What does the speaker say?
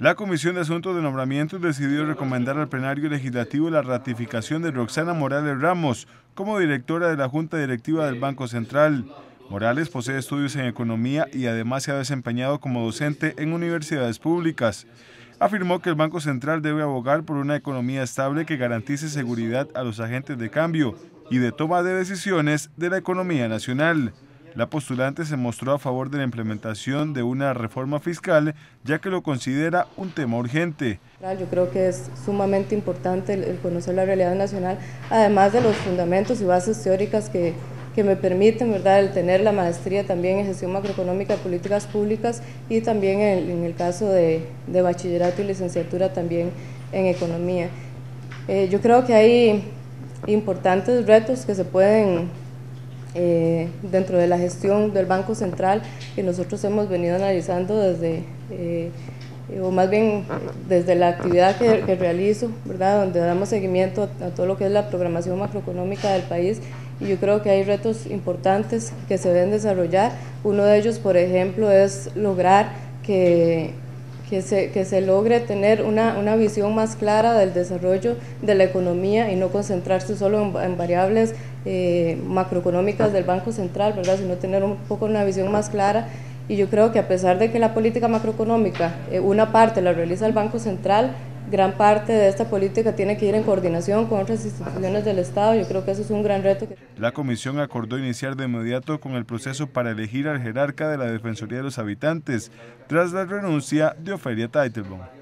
La Comisión de Asuntos de Nombramientos decidió recomendar al plenario legislativo la ratificación de Roxana Morales Ramos como directora de la Junta Directiva del Banco Central. Morales posee estudios en economía y además se ha desempeñado como docente en universidades públicas. Afirmó que el Banco Central debe abogar por una economía estable que garantice seguridad a los agentes de cambio y de toma de decisiones de la economía nacional. La postulante se mostró a favor de la implementación de una reforma fiscal, ya que lo considera un tema urgente. Yo creo que es sumamente importante el conocer la realidad nacional, además de los fundamentos y bases teóricas que me permiten, ¿verdad?, el tener la maestría también en gestión macroeconómica de políticas públicas y también en el caso de bachillerato y licenciatura también en economía. Yo creo que hay importantes retos que se pueden dentro de la gestión del Banco Central, que nosotros hemos venido analizando desde, o más bien desde la actividad que realizo, ¿verdad?, donde damos seguimiento a todo lo que es la programación macroeconómica del país, y yo creo que hay retos importantes que se deben desarrollar. Uno de ellos, por ejemplo, es lograr que se logre tener una visión más clara del desarrollo de la economía y no concentrarse solo en variables macroeconómicas del Banco Central, ¿verdad?, sino tener un poco una visión más clara. Y yo creo que a pesar de que la política macroeconómica, una parte la realiza el Banco Central, gran parte de esta política tiene que ir en coordinación con otras instituciones del Estado. Yo creo que eso es un gran reto. La comisión acordó iniciar de inmediato con el proceso para elegir al jerarca de la Defensoría de los Habitantes, tras la renuncia de Ofelia Teitelbaum.